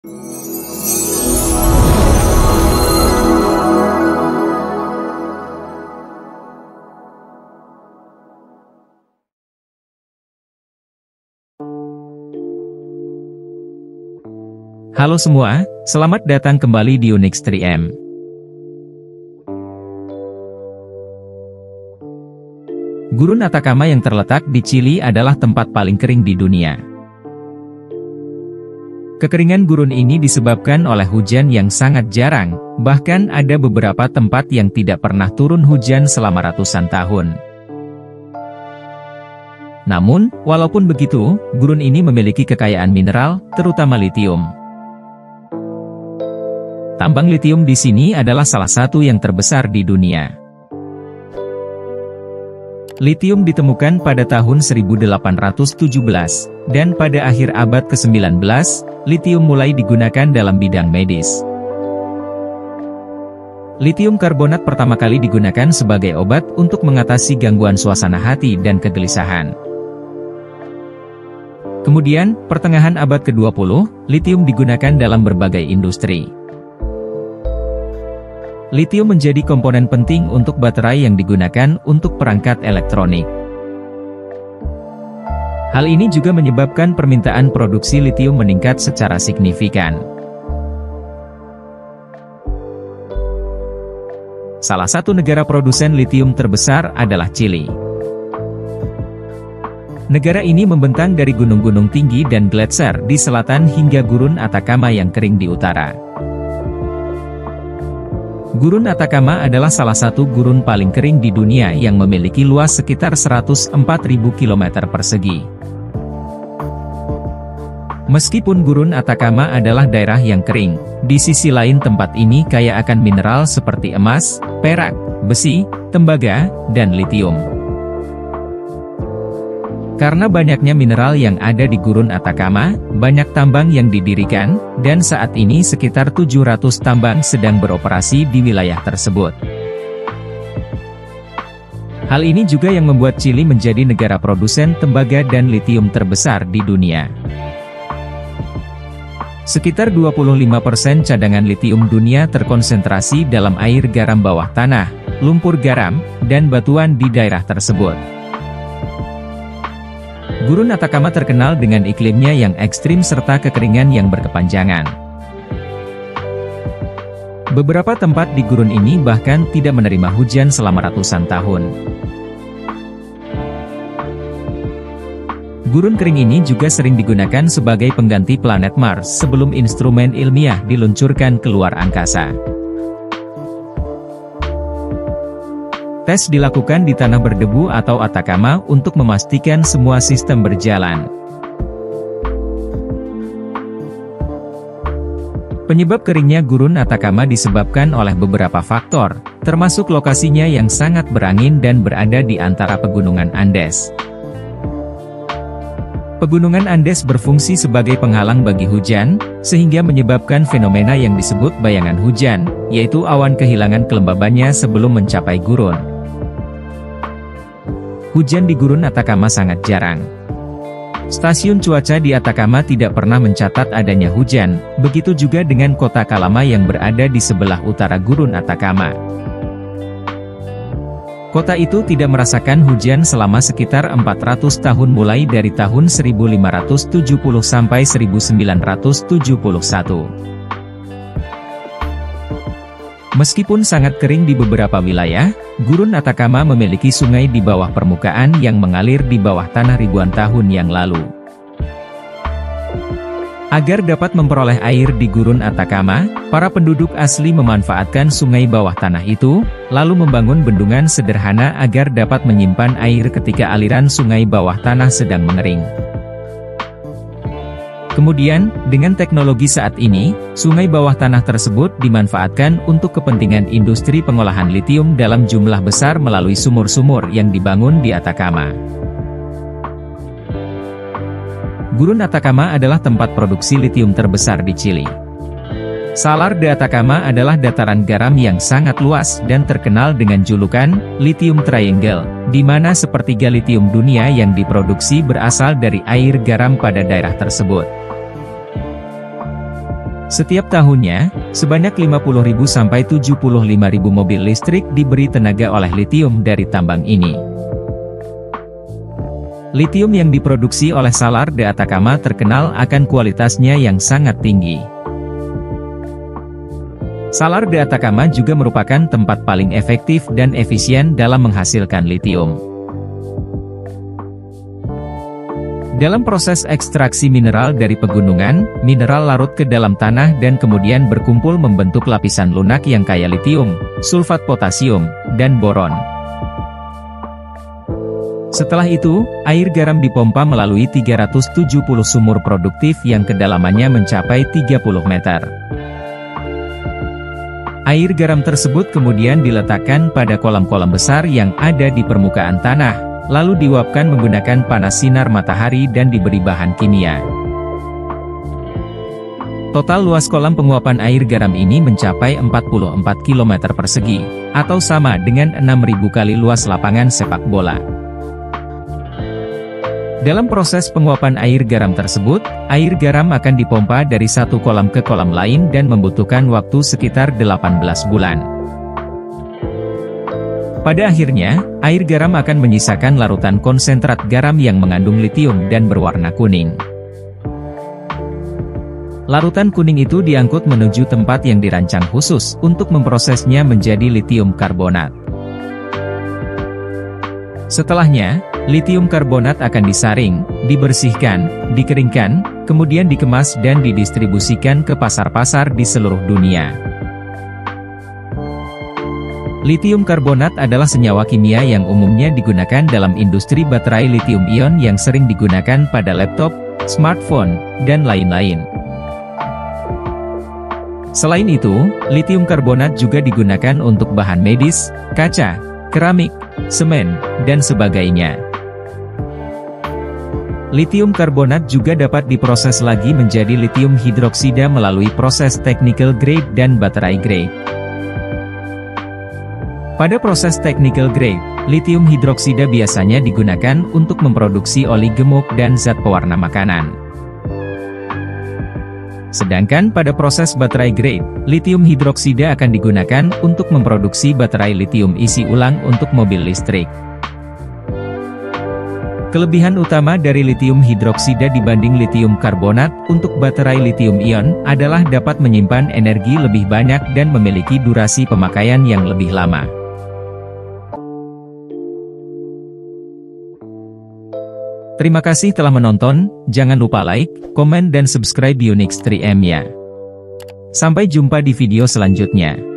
Halo semua, selamat datang kembali di Onyx 3M. Gurun Atacama yang terletak di Chili adalah tempat paling kering di dunia. Kekeringan gurun ini disebabkan oleh hujan yang sangat jarang, bahkan ada beberapa tempat yang tidak pernah turun hujan selama ratusan tahun. Namun, walaupun begitu, gurun ini memiliki kekayaan mineral, terutama litium. Tambang litium di sini adalah salah satu yang terbesar di dunia. Litium ditemukan pada tahun 1817, dan pada akhir abad ke-19, litium mulai digunakan dalam bidang medis. Litium karbonat pertama kali digunakan sebagai obat untuk mengatasi gangguan suasana hati dan kegelisahan. Kemudian, pertengahan abad ke-20, litium digunakan dalam berbagai industri. Litium menjadi komponen penting untuk baterai yang digunakan untuk perangkat elektronik. Hal ini juga menyebabkan permintaan produksi litium meningkat secara signifikan. Salah satu negara produsen litium terbesar adalah Chili. Negara ini membentang dari gunung-gunung tinggi dan gletser di selatan hingga gurun Atacama yang kering di utara. Gurun Atacama adalah salah satu gurun paling kering di dunia yang memiliki luas sekitar 104.000 km persegi. Meskipun gurun Atacama adalah daerah yang kering, di sisi lain tempat ini kaya akan mineral seperti emas, perak, besi, tembaga, dan litium. Karena banyaknya mineral yang ada di gurun Atacama, banyak tambang yang didirikan, dan saat ini sekitar 700 tambang sedang beroperasi di wilayah tersebut. Hal ini juga yang membuat Chili menjadi negara produsen tembaga dan litium terbesar di dunia. Sekitar 25% cadangan litium dunia terkonsentrasi dalam air garam bawah tanah, lumpur garam, dan batuan di daerah tersebut. Gurun Atacama terkenal dengan iklimnya yang ekstrim serta kekeringan yang berkepanjangan. Beberapa tempat di gurun ini bahkan tidak menerima hujan selama ratusan tahun. Gurun kering ini juga sering digunakan sebagai pengganti planet Mars sebelum instrumen ilmiah diluncurkan keluar angkasa. Tes dilakukan di tanah berdebu atau Atacama untuk memastikan semua sistem berjalan. Penyebab keringnya gurun Atacama disebabkan oleh beberapa faktor, termasuk lokasinya yang sangat berangin dan berada di antara pegunungan Andes. Pegunungan Andes berfungsi sebagai penghalang bagi hujan, sehingga menyebabkan fenomena yang disebut bayangan hujan, yaitu awan kehilangan kelembabannya sebelum mencapai gurun. Hujan di gurun Atacama sangat jarang. Stasiun cuaca di Atacama tidak pernah mencatat adanya hujan, begitu juga dengan kota Calama yang berada di sebelah utara gurun Atacama. Kota itu tidak merasakan hujan selama sekitar 400 tahun mulai dari tahun 1570 sampai 1971. Meskipun sangat kering di beberapa wilayah, gurun Atacama memiliki sungai di bawah permukaan yang mengalir di bawah tanah ribuan tahun yang lalu. Agar dapat memperoleh air di gurun Atacama, para penduduk asli memanfaatkan sungai bawah tanah itu, lalu membangun bendungan sederhana agar dapat menyimpan air ketika aliran sungai bawah tanah sedang mengering. Kemudian, dengan teknologi saat ini, sungai bawah tanah tersebut dimanfaatkan untuk kepentingan industri pengolahan litium dalam jumlah besar melalui sumur-sumur yang dibangun di Atacama. Gurun Atacama adalah tempat produksi litium terbesar di Chili. Salar de Atacama adalah dataran garam yang sangat luas dan terkenal dengan julukan Lithium Triangle, di mana sepertiga litium dunia yang diproduksi berasal dari air garam pada daerah tersebut. Setiap tahunnya, sebanyak 50.000 sampai 75.000 mobil listrik diberi tenaga oleh litium dari tambang ini. Litium yang diproduksi oleh Salar de Atacama terkenal akan kualitasnya yang sangat tinggi. Salar de Atacama juga merupakan tempat paling efektif dan efisien dalam menghasilkan litium. Dalam proses ekstraksi mineral dari pegunungan, mineral larut ke dalam tanah dan kemudian berkumpul membentuk lapisan lunak yang kaya litium, sulfat potasium, dan boron. Setelah itu, air garam dipompa melalui 370 sumur produktif yang kedalamannya mencapai 30 meter. Air garam tersebut kemudian diletakkan pada kolam-kolam besar yang ada di permukaan tanah, lalu diuapkan menggunakan panas sinar matahari dan diberi bahan kimia. Total luas kolam penguapan air garam ini mencapai 44 km persegi, atau sama dengan 6.000 kali luas lapangan sepak bola. Dalam proses penguapan air garam tersebut, air garam akan dipompa dari satu kolam ke kolam lain dan membutuhkan waktu sekitar 18 bulan. Pada akhirnya, air garam akan menyisakan larutan konsentrat garam yang mengandung litium dan berwarna kuning. Larutan kuning itu diangkut menuju tempat yang dirancang khusus untuk memprosesnya menjadi litium karbonat. Setelahnya, litium karbonat akan disaring, dibersihkan, dikeringkan, kemudian dikemas dan didistribusikan ke pasar-pasar di seluruh dunia. Litium karbonat adalah senyawa kimia yang umumnya digunakan dalam industri baterai litium-ion yang sering digunakan pada laptop, smartphone, dan lain-lain. Selain itu, litium karbonat juga digunakan untuk bahan medis, kaca, keramik, semen, dan sebagainya. Litium karbonat juga dapat diproses lagi menjadi litium hidroksida melalui proses technical grade dan baterai grade. Pada proses technical grade, litium hidroksida biasanya digunakan untuk memproduksi oli gemuk dan zat pewarna makanan. Sedangkan pada proses baterai grade, litium hidroksida akan digunakan untuk memproduksi baterai litium isi ulang untuk mobil listrik. Kelebihan utama dari litium hidroksida dibanding litium karbonat untuk baterai litium-ion adalah dapat menyimpan energi lebih banyak dan memiliki durasi pemakaian yang lebih lama. Terima kasih telah menonton, jangan lupa like, komen dan subscribe Unix 3M ya. Sampai jumpa di video selanjutnya.